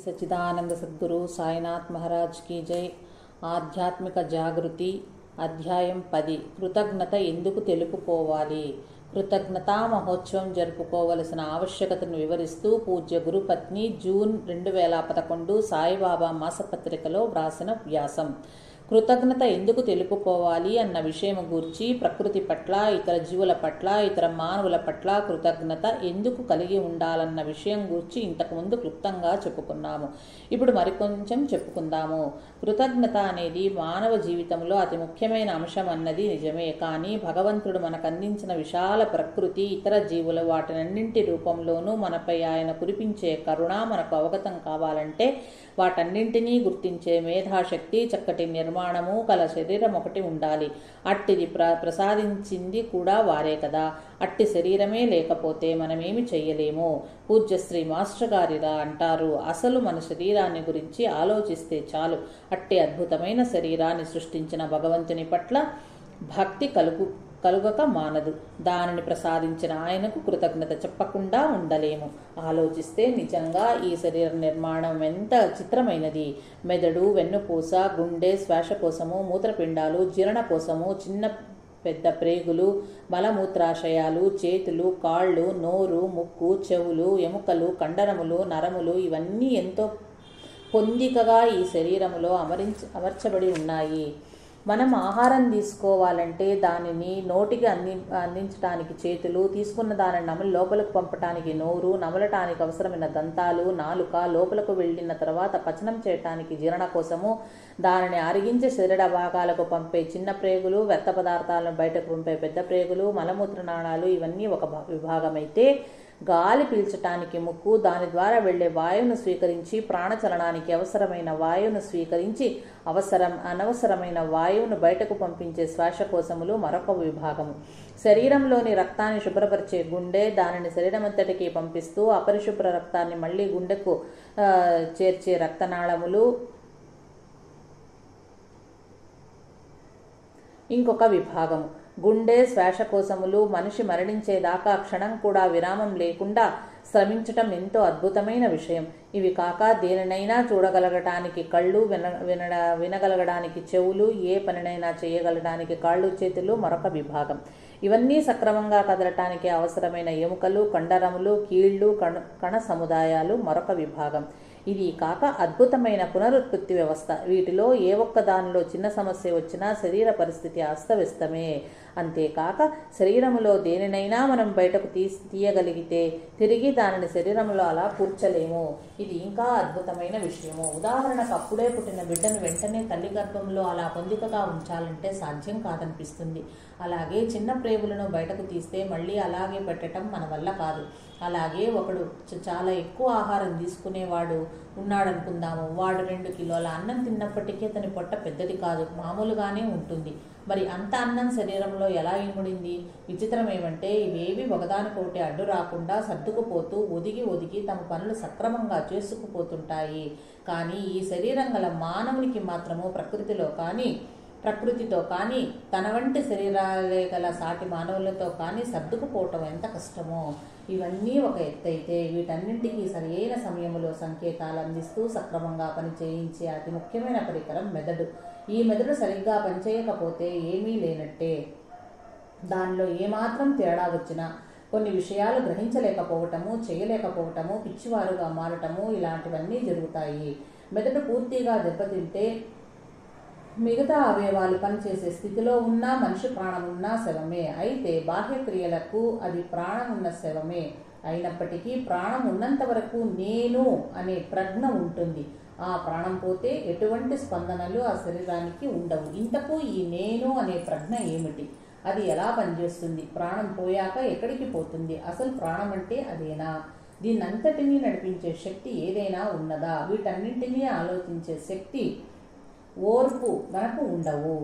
సచ్చిదానంద సద్గురు సాయినాథ్ మహారాజ్ కీ జై. ఆధ్యాత్మిక జాగృతి అధ్యాయం 10. కృతజ్ఞత ఎందుకు తెలుపుకోవాలి? కృతజ్ఞతా మహోత్సవం జరుపుకోవలసిన ఆవశ్యకతను వివరిస్తూ పూజ్య గురుపత్ని జూన్ 2011 సాయిబాబా మాసపత్రికలో వ్రాసిన వ్యాసం. కృతజ్ఞత ఎందుకు తెలుపుకోవాలి అన్న విషయం గూర్చి, ప్రకృతి పట్ల, ఇతర జీవుల పట్ల, ఇతర మానవుల పట్ల కృతజ్ఞత ఎందుకు కలిగి ఉండాలన్న విషయం గూర్చి ఇంతకుముందు క్లుప్తంగా చెప్పుకున్నాము. ఇప్పుడు మరికొంచెం చెప్పుకుందాము. కృతజ్ఞత అనేది మానవ జీవితంలో అతి ముఖ్యమైన అంశం అన్నది నిజమే. కానీ భగవంతుడు మనకు అందించిన విశాల ప్రకృతి, ఇతర జీవులు, వాటినన్నింటి రూపంలోనూ మనపై ఆయన కురిపించే కరుణ మనకు అవగతం కావాలంటే వాటన్నింటినీ గుర్తించే మేధాశక్తి, చక్కటి నిర్మాణము కల శరీరం ఒకటి ఉండాలి. అట్టిది ప్రసాదించింది కూడా వారే కదా. అట్టి శరీరమే లేకపోతే మనమేమి చెయ్యలేము. పూజ్యశ్రీ మాస్టర్ గారిలా అంటారు, అసలు మన శరీరాన్ని గురించి ఆలోచిస్తే చాలు. అట్టి అద్భుతమైన శరీరాన్ని సృష్టించిన భగవంతుని పట్ల భక్తి కలుగక మానదు. దానిని ప్రసాదించిన ఆయనకు కృతజ్ఞత చెప్పకుండా ఉండలేము. ఆలోచిస్తే నిజంగా ఈ శరీర నిర్మాణం ఎంత చిత్రమైనది. మెదడు, వెన్నుపూస, గుండె, శ్వాసకోశము, మూత్రపిండాలు, జీర్ణకోశము, చిన్న పెద్ద ప్రేగులు, మలమూత్రాశయాలు, చేతులు, కాళ్ళు, నోరు, ముక్కు, చెవులు, ఎముకలు, కండరములు, నరములు ఇవన్నీ ఎంతో పొందికగా ఈ శరీరములో అమర్చబడి ఉన్నాయి. మనం ఆహారం తీసుకోవాలంటే దానిని నోటికి అందించడానికి చేతులు, తీసుకున్న దానిని లోపలకు పంపటానికి నోరు, నమలటానికి అవసరమైన దంతాలు, నాలుక, లోపలకు వెళ్ళిన తర్వాత పచనం చేయటానికి జీర్ణకోశము, దానిని అరిగించే శరీర భాగాలకు పంపే చిన్న ప్రేగులు, వ్యర్థ పదార్థాలను బయటకు పంపే పెద్ద ప్రేగులు, మలమూత్ర నాళాలు ఇవన్నీ ఒక విభాగమైతే, గాలి పీల్చటానికి ముక్కు, దాని ద్వారా వెళ్లే వాయువును స్వీకరించి ప్రాణచలనానికి అవసరమైన వాయువును స్వీకరించి అనవసరమైన వాయువును బయటకు పంపించే శ్వాసకోశములు మరొక విభాగము. శరీరంలోని రక్తాన్ని శుభ్రపరిచే గుండె, దానిని శరీరమంతటికి పంపిస్తూ అపరిశుభ్ర రక్తాన్ని మళ్లీ గుండెకు చేర్చే రక్తనాళములు ఇంకొక విభాగము. గుండె, శ్వాసకోశములు మనిషి మరణించేదాకా క్షణం కూడా విరామం లేకుండా శ్రమించటం ఎంతో అద్భుతమైన విషయం. ఇవి కాక దేనినైనా చూడగలగటానికి కళ్ళు, వినగలగడానికి చెవులు, ఏ పనినైనా చేయగలడానికి కాళ్ళు, చేతులు మరొక విభాగం. ఇవన్నీ సక్రమంగా కదలటానికి అవసరమైన ఎముకలు, కండరములు, కీళ్లు, కణ సముదాయాలు మరొక విభాగం. ఇది కాక అద్భుతమైన పునరుత్పత్తి వ్యవస్థ. వీటిలో ఏ ఒక్క దానిలో చిన్న సమస్య వచ్చినా శరీర పరిస్థితి అస్తవ్యస్తమే. అంతేకాక శరీరములో దేనినైనా మనం బయటకు తీయగలిగితే తిరిగి దానిని శరీరంలో అలా కూర్చలేము. ఇది ఇంకా అద్భుతమైన విషయము. ఉదాహరణకు అప్పుడే పుట్టిన బిడ్డను వెంటనే తల్లి గర్భంలో అలా పొందికగా ఉంచాలంటే సాధ్యం కాదనిపిస్తుంది. అలాగే చిన్న ప్రేగులను బయటకు తీస్తే మళ్ళీ అలాగే పెట్టడం మన వల్ల కాదు. అలాగే ఒకడు చాలా ఎక్కువ ఆహారం తీసుకునేవాడు ఉన్నాడనుకుందాము. వాడు 2 కిలోల అన్నం తిన్నప్పటికీ అతని పొట్ట పెద్దది కాదు, మామూలుగానే ఉంటుంది. మరి అంత అన్నం శరీరంలో ఎలా ఇముడింది? విచిత్రం ఏమంటే ఇవేవి ఒకదానికొకటి అడ్డు రాకుండా సర్దుకుపోతూ ఒదిగి తమ పనులు సక్రమంగా చేసుకుపోతుంటాయి. కానీ ఈ శరీరం గల మానవునికి మాత్రము ప్రకృతితో కానీ తన వంటి శరీరాలే గల సాటి మానవులతో కానీ సర్దుకుపోవటం ఎంత కష్టమో. ఇవన్నీ ఒక ఎత్తైతే వీటన్నింటికీ సరియైన సమయంలో సంకేతాలు అందిస్తూ సక్రమంగా పనిచేయించే అతి ముఖ్యమైన పరికరం మెదడు. ఈ మెదడు సరిగ్గా పనిచేయకపోతే ఏమీ లేనట్టే. దానిలో ఏమాత్రం తేడా వచ్చినా కొన్ని విషయాలు గ్రహించలేకపోవటము, చేయలేకపోవటము, పిచ్చివారుగా మారటము ఇలాంటివన్నీ జరుగుతాయి. మెదడు పూర్తిగా దెబ్బతింటే మిగతా అవయవాలు పనిచేసే స్థితిలో ఉన్నా మనిషి ప్రాణం ఉన్నా శవమే. అయితే బాహ్యక్రియలకు అది ప్రాణం ఉన్న శవమే. అయినప్పటికీ ప్రాణం ఉన్నంత వరకు నేను అనే ప్రజ్ఞ ఉంటుంది. ఆ ప్రాణం పోతే ఎటువంటి స్పందనలు ఆ శరీరానికి ఉండవు. ఇంతకు ఈ నేను అనే ప్రజ్ఞ ఏమిటి? అది ఎలా పనిచేస్తుంది? ప్రాణం పోయాక ఎక్కడికి పోతుంది? అసలు ప్రాణం అంటే అదేనా? దీన్నంతటినీ నడిపించే శక్తి ఏదైనా ఉన్నదా? వీటన్నింటినీ ఆలోచించే శక్తి, ఓర్పు మనకు ఉండవు.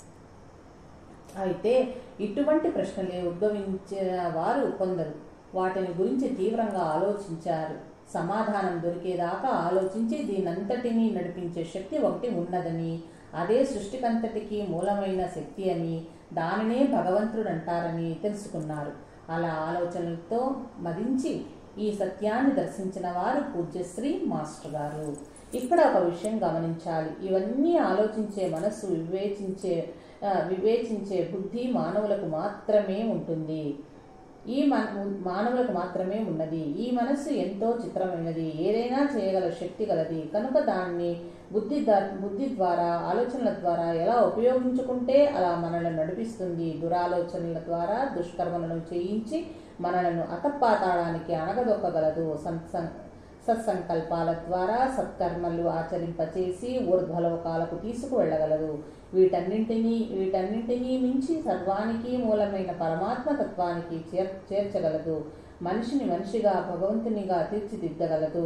అయితే ఇటువంటి ప్రశ్నలే ఉద్భవించిన వారు కొందరు. వాటిని గురించి తీవ్రంగా ఆలోచించారు. సమాధానం దొరికేదాకా ఆలోచించి దీనంతటినీ నడిపించే శక్తి ఒకటి ఉన్నదని, అదే సృష్టికంతటికి మూలమైన శక్తి అని, దానినే భగవంతుడు అంటారని తెలుసుకున్నారు. అలా ఆలోచనలతో మదించి ఈ సత్యాన్ని దర్శించిన వారు పూజ్యశ్రీ మాస్టర్ గారు. ఇక్కడ ఒక విషయం గమనించాలి. ఇవన్నీ ఆలోచించే మనస్సు, వివేచించే బుద్ధి మానవులకు మాత్రమే ఉంటుంది. మానవులకు మాత్రమే ఉన్నది. ఈ మనస్సు ఎంతో చిత్రమైనది, ఏదైనా చేయగల శక్తి గలది. కనుక దాన్ని బుద్ధి ద్వారా, ఆలోచనల ద్వారా ఎలా ఉపయోగించుకుంటే అలా మనల్ని నడిపిస్తుంది. దురాలోచనల ద్వారా దుష్కర్మలను చేయించి మనలను అతపాతాళానికి అనగదొక్కగలదు. సత్సంకల్పాల ద్వారా సత్కర్మలు ఆచరింపచేసి ఊర్ధ్వలోకాలకు తీసుకువెళ్ళగలదు. వీటన్నింటినీ మించి సర్వానికి మూలమైన పరమాత్మ తత్వానికి చేర్చగలదు. మనిషిని మనిషిగా, భగవంతునిగా తీర్చిదిద్దగలదు.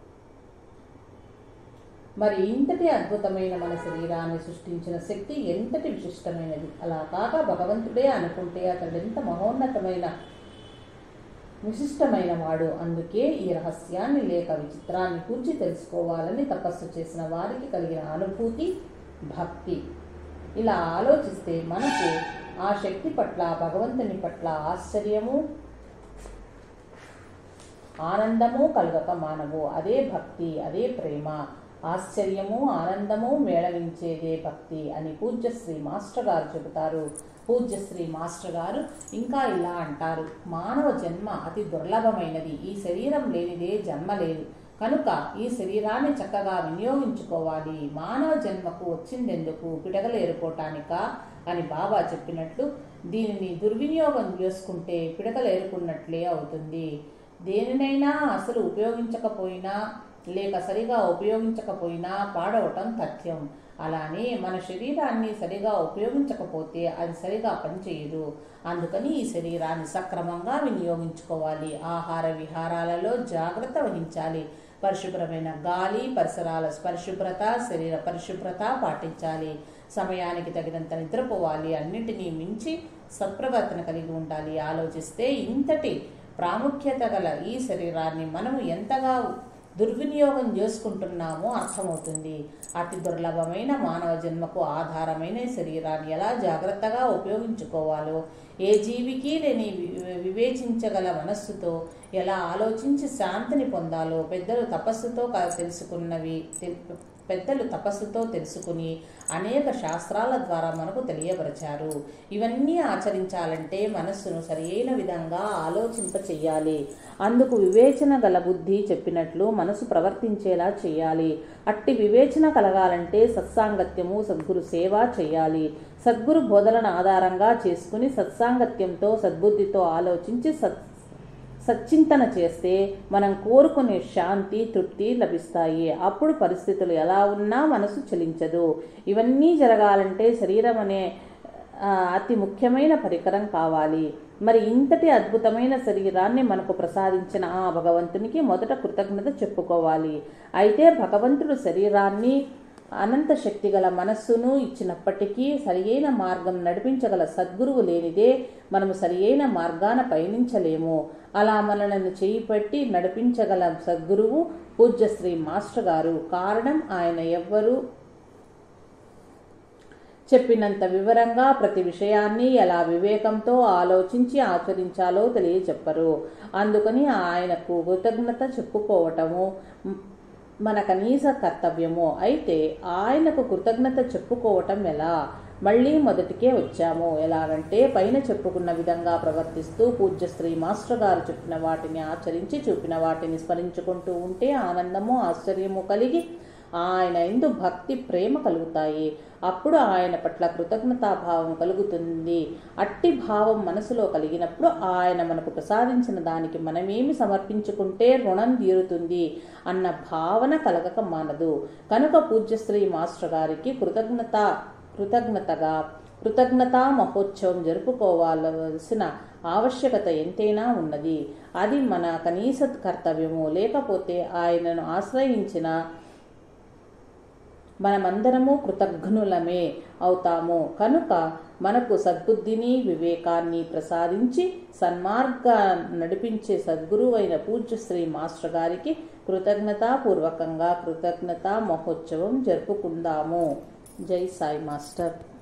మరి ఇంతటి అద్భుతమైన మన శరీరాన్ని సృష్టించిన శక్తి ఎంతటి విశిష్టమైనది. అలా కాక భగవంతుడే అనుకుంటే అతడెంత మహోన్నతమైన విశిష్టమైన వాడు. అందుకే ఈ రహస్యాన్ని లేక విచిత్రాన్ని కూర్చి తెలుసుకోవాలని తపస్సు చేసిన వారికి కలిగిన అనుభూతి భక్తి. ఇలా ఆలోచిస్తే మనకు ఆ శక్తి పట్ల, భగవంతుని పట్ల ఆశ్చర్యము, ఆనందము కలగక మానవు. అదే భక్తి, అదే ప్రేమ. ఆశ్చర్యము, ఆనందము మేళవించేదే భక్తి అని పూజ్యశ్రీ మాస్టర్ గారు చెబుతారు. పూజ్యశ్రీ మాస్టర్ గారు ఇంకా ఇలా అంటారు: మానవ జన్మ అతి దుర్లభమైనది. ఈ శరీరం లేనిదే జన్మ లేదు. కనుక ఈ శరీరాన్ని చక్కగా వినియోగించుకోవాలి. మానవ జన్మకు వచ్చిందెందుకు? పిడగలు ఏరుకోవటానికా అని బాబా చెప్పినట్లు దీనిని దుర్వినియోగం చేసుకుంటే పిడకలు ఏరుకున్నట్లే అవుతుంది. దేనినైనా అసలు ఉపయోగించకపోయినా లేక సరిగా ఉపయోగించకపోయినా పాడవటం తథ్యం. అలానే మన శరీరాన్ని సరిగా ఉపయోగించకపోతే అది సరిగా పనిచేయదు. అందుకని ఈ శరీరాన్ని సక్రమంగా వినియోగించుకోవాలి. ఆహార విహారాలలో జాగ్రత్త వహించాలి. పరిశుభ్రమైన గాలి, పరిసరాల పరిశుభ్రత, శరీర పరిశుభ్రత పాటించాలి. సమయానికి తగినంత నిద్రపోవాలి. అన్నింటినీ మించి సత్ప్రవర్తన కలిగి ఉండాలి. ఆలోచిస్తే ఇంతటి ప్రాముఖ్యత గల ఈ శరీరాన్ని మనము ఎంతగా దుర్వినియోగం చేసుకుంటున్నామో అర్థమవుతుంది. అతి దుర్లభమైన మానవ జన్మకు ఆధారమైన శరీరాన్ని ఎలా జాగ్రత్తగా ఉపయోగించుకోవాలో, ఏ జీవికి లేని వివేచించగల మనస్సుతో ఎలా ఆలోచించి శాంతిని పొందాలో పెద్దలు తపస్సుతో తెలుసుకుని అనేక శాస్త్రాల ద్వారా మనకు తెలియపరిచారు. ఇవన్నీ ఆచరించాలంటే మనస్సును సరియైన విధంగా ఆలోచింపచేయాలి. అందుకు వివేచన గల బుద్ధి చెప్పినట్లు మనసు ప్రవర్తించేలా చేయాలి. అట్టి వివేచన కలగాలంటే సత్సాంగత్యము, సద్గురు సేవ చేయాలి. సద్గురు బోధలను ఆధారంగా చేసుకుని సత్సాంగత్యంతో, సద్బుద్ధితో ఆలోచించి సచ్చింతన చేస్తే మనం కోరుకునే శాంతి, తృప్తి లభిస్తాయి. అప్పుడు పరిస్థితులు ఎలా ఉన్నా మనసు చలించదు. ఇవన్నీ జరగాలంటే శరీరం అనే అతి ముఖ్యమైన పరికరం కావాలి. మరి ఇంతటి అద్భుతమైన శరీరాన్ని మనకు ప్రసాదించిన ఆ భగవంతునికి మొదట కృతజ్ఞత చెప్పుకోవాలి. అయితే భగవంతుడు శరీరాన్ని, అనంత శక్తి గల మనస్సును ఇచ్చినప్పటికీ సరియైన మార్గం నడిపించగల సద్గురువు లేనిదే మనము సరియైన మార్గాన పయనించలేము. అలా మనలను చేయిపట్టి నడిపించగల సద్గురువు పూజ్యశ్రీ మాస్టర్ గారు. కారణం ఆయన ఎవ్వరూ చెప్పినంత వివరంగా ప్రతి విషయాన్ని ఎలా వివేకంతో ఆలోచించి ఆచరించాలో తెలియచెప్పరు. అందుకని ఆయనకు కృతజ్ఞత చెప్పుకోవటము మన కనీస కర్తవ్యము. అయితే ఆయనకు కృతజ్ఞత చెప్పుకోవటం ఎలా? మళ్ళీ మొదటికే వచ్చాము. ఎలాగంటే పైన చెప్పుకున్న విధంగా ప్రవర్తిస్తూ పూజ్యశ్రీ మాస్టర్ గారు చెప్పిన వాటిని ఆచరించి చూపిన వాటిని స్మరించుకుంటూ ఉంటే ఆనందము, ఆశ్చర్యము కలిగి ఆయన యందు భక్తి, ప్రేమ కలుగుతాయి. అప్పుడు ఆయన పట్ల కృతజ్ఞతాభావం కలుగుతుంది. అట్టి భావం మనసులో కలిగినప్పుడు ఆయన మనకు ప్రసాదించిన దానికి మనమేమి సమర్పించుకుంటే రుణం తీరుతుంది అన్న భావన కలగక మానదు. కనుక పూజ్యశ్రీ మాస్టర్ గారికి కృతజ్ఞతా మహోత్సవం జరుపుకోవాల్సిన ఆవశ్యకత ఎంతైనా ఉన్నది. అది మన కనీస కర్తవ్యము. లేకపోతే ఆయనను ఆశ్రయించిన మనమందరము కృతజ్ఞులమే అవుతాము. కనుక మనకు సద్బుద్ధిని, వివేకాన్ని ప్రసాదించి సన్మార్గ నడిపించే సద్గురువైన పూజ్యశ్రీ మాస్టర్ గారికి కృతజ్ఞతాపూర్వకంగా కృతజ్ఞతా మహోత్సవం జరుపుకుందాము. జై సాయి మాస్టర్.